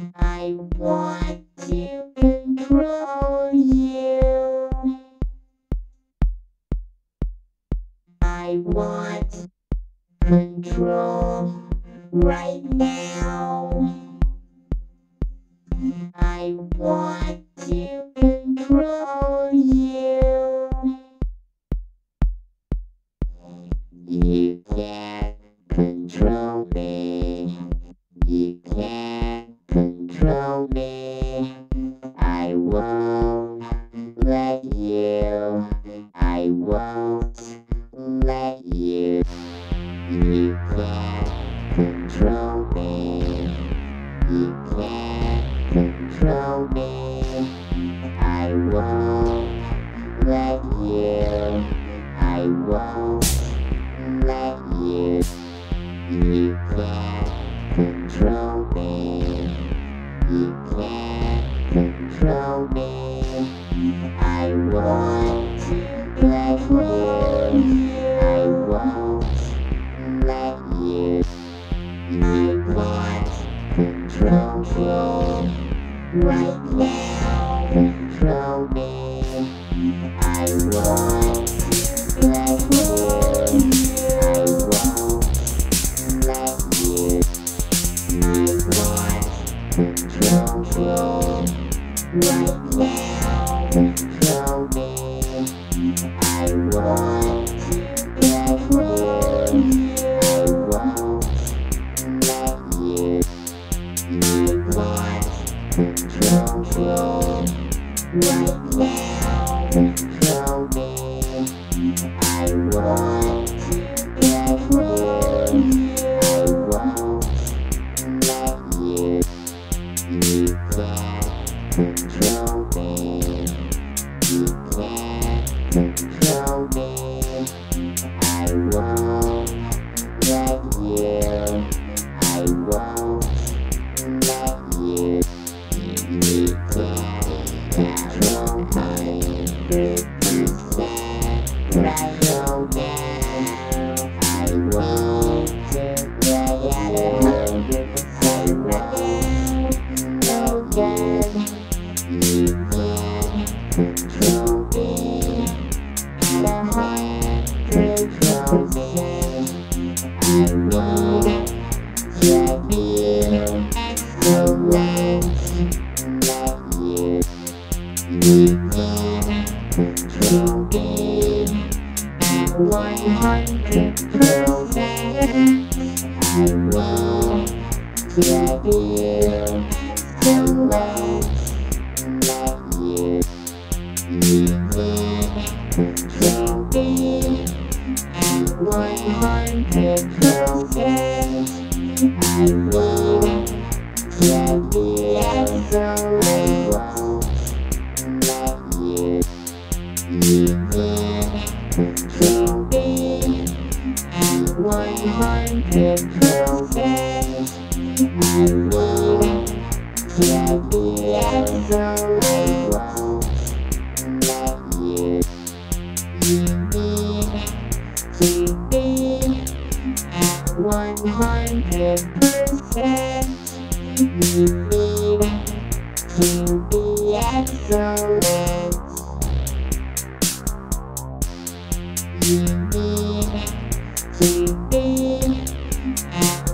I want to control you. I want control right now. I want to control you. You can't control me. You can't control me. I won't let you. I won't let you. You can't control me. You can't control me. I won't let you. I won't let you. You can't control me. You can't control me. I won't let you. I won't let you. You can't control me. Right now, control me. I won't let you. I won't let you. You can't control me. Right now, control me. I won't let you. I won't let you. You can't control me. Right now, control me. I won't let you. I won't let you. You can't control me. You can't control me. I won't let you. I won't let you. You can't control me. 50% right now. I won't let you. 100% right. No good. You can't control me. 100%. I won't let you. So let's let you. You can't control me. 100%. I won't let you. So let's let you. You can't control me. 100%. I won't let you. So I won't let you. You can't control me. 100%. I won't let you. So I won't let you. You need to be at 100%. You need to be excellent. You need to be at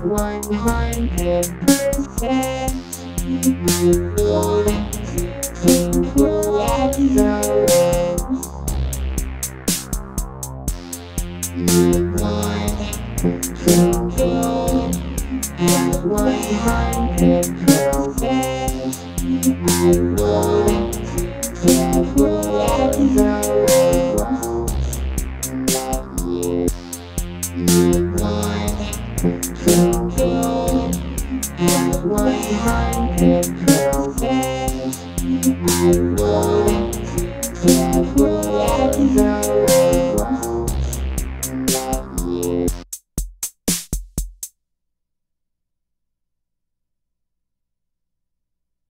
100%. You need to be excellent. You can't control me at 100%. I won't let you. So I won't let you. You can't control me at 100%. I won't let you.